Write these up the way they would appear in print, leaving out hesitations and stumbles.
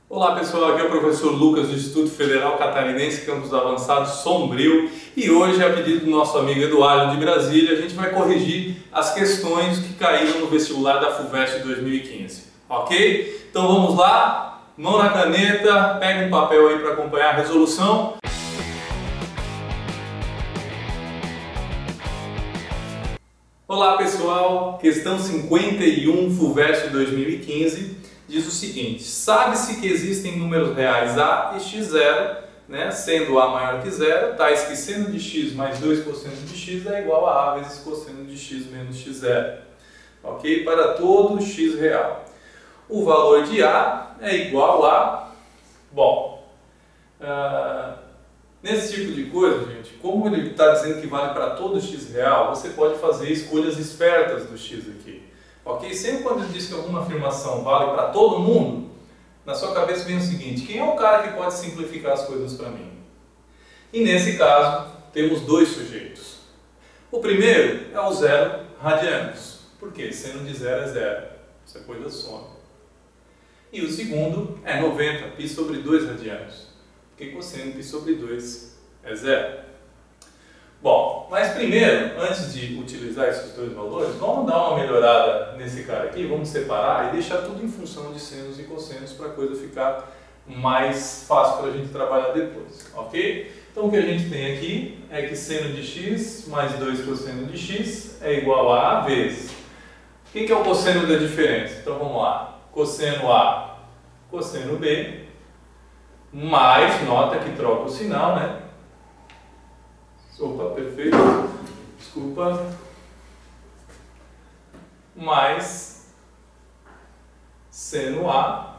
Olá pessoal, aqui é o professor Lucas do Instituto Federal Catarinense, Campus Avançado Sombrio, e hoje, a pedido do nosso amigo Eduardo de Brasília, a gente vai corrigir as questões que caíram no vestibular da FUVEST 2015, ok? Então vamos lá, mão na caneta, pega um papel aí para acompanhar a resolução. Olá pessoal, questão 51 FUVEST 2015 diz o seguinte: sabe-se que existem números reais A e x0, né, sendo A maior que zero, tais que seno de x mais 2 cosseno de x é igual a vezes cosseno de x menos x0, ok? Para todo x real. O valor de A é igual a... nesse tipo de coisa, gente, como ele está dizendo que vale para todo x real, você pode fazer escolhas espertas do x aqui. Ok? Sempre quando ele diz que alguma afirmação vale para todo mundo, na sua cabeça vem o seguinte: quem é o cara que pode simplificar as coisas para mim? E nesse caso, temos dois sujeitos. O primeiro é o 0 radianos. Por quê? Seno de 0 é 0. Essa coisa some. E o segundo é 90 π sobre 2 radianos. Porque cosseno π sobre 2 é 0. Bom, mas primeiro, antes de utilizar esses dois valores, vamos dar uma melhorada nesse cara aqui, vamos separar e deixar tudo em função de senos e cossenos para a coisa ficar mais fácil para a gente trabalhar depois, ok? Então o que a gente tem aqui é que seno de x mais 2 cosseno de x é igual a vezes. O que é o cosseno da diferença? Então vamos lá, cosseno A, cosseno B, mais, nota que troca o sinal, né? Opa, perfeito. Desculpa. Mais seno A,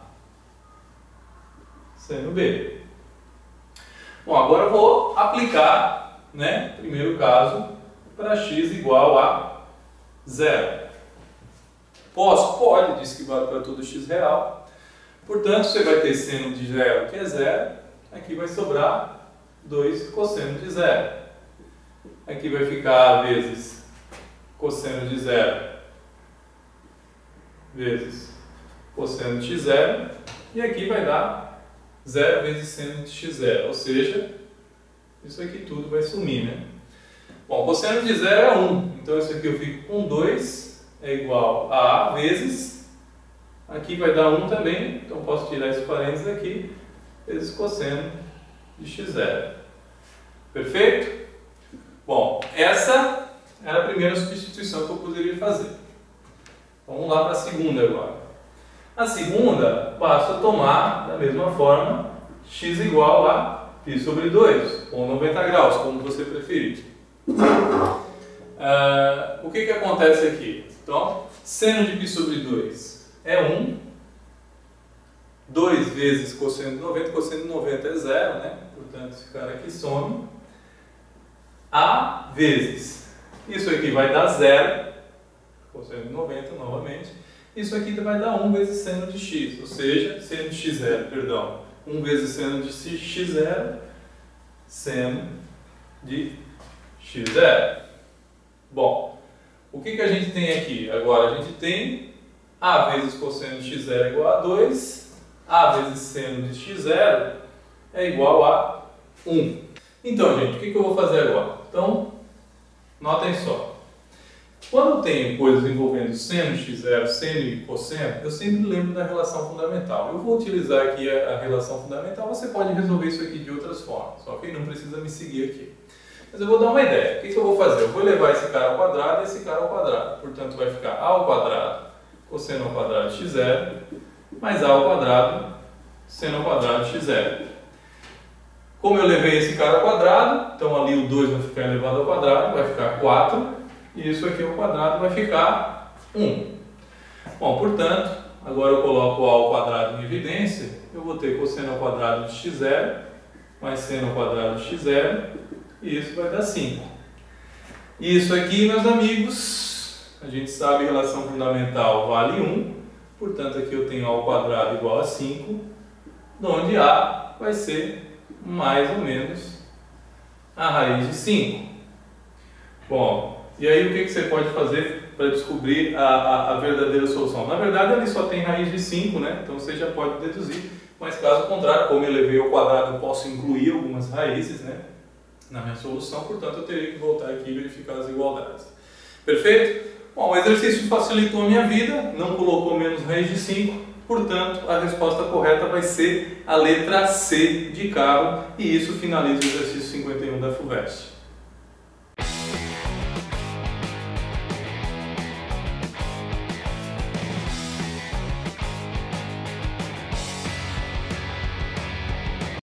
seno B. Bom, agora eu vou aplicar, né, primeiro caso, para x igual a 0. Posso? Pode, diz que vale para todo x real. Portanto, você vai ter seno de 0, que é 0. Aqui vai sobrar 2 cosseno de 0. Aqui vai ficar A vezes cosseno de 0 vezes cosseno de x0. E aqui vai dar 0 vezes seno de x0. Ou seja, isso aqui tudo vai sumir, né? Bom, cosseno de 0 é 1. Então isso aqui eu fico com 2 é igual a vezes. Aqui vai dar 1 também. Então posso tirar esse parênteses aqui. Vezes cosseno de x0. Perfeito? Bom, essa era a primeira substituição que eu poderia fazer. Vamos lá para a segunda agora. A segunda, basta tomar da mesma forma x igual a π sobre 2, ou 90 graus, como você preferir. O que acontece aqui? Então, seno de π sobre 2 é 1. 2 vezes cosseno de 90, cosseno de 90 é 0, né? Portanto, esse cara aqui some. A vezes, isso aqui vai dar 0, cosseno de 90 novamente, isso aqui vai dar 1 vezes seno de x, ou seja, seno de x0, perdão, 1 vezes seno de x0, seno de x0. Bom, o que a gente tem aqui? Agora a gente tem A vezes cosseno de x0 é igual a 2, A vezes seno de x0 é igual a 1. Então, gente, o que eu vou fazer agora? Então, notem só. Quando eu tenho coisas envolvendo seno de x0, seno e cosseno, eu sempre lembro da relação fundamental. Eu vou utilizar aqui a relação fundamental, você pode resolver isso aqui de outras formas, ok? Não precisa me seguir aqui. Mas eu vou dar uma ideia. O que eu vou fazer? Eu vou levar esse cara ao quadrado e esse cara ao quadrado. Portanto, vai ficar A ao quadrado, cosseno ao quadrado de x0, mais A ao quadrado, seno ao quadrado de x0. Como eu levei esse cara ao quadrado, então ali o 2 vai ficar elevado ao quadrado, vai ficar 4, e isso aqui ao quadrado vai ficar 1. Bom, portanto, agora eu coloco A ao quadrado em evidência, eu vou ter cosseno ao quadrado de x0, mais seno ao quadrado de x0, e isso vai dar 5. E isso aqui, meus amigos, a gente sabe que relação fundamental vale 1, portanto aqui eu tenho A ao quadrado igual a 5, onde A vai ser mais ou menos a raiz de 5. Bom, e aí o que você pode fazer para descobrir a verdadeira solução? Na verdade, ali só tem raiz de 5, né? Então você já pode deduzir mas caso contrário, como eu elevei ao quadrado, eu posso incluir algumas raízes, né, na minha solução, portanto eu teria que voltar aqui e verificar as igualdades. Perfeito? Bom, o exercício facilitou a minha vida, não colocou menos raiz de 5, portanto a resposta correta vai ser a letra C de carro, e isso finaliza o exercício 51 da FUVEST.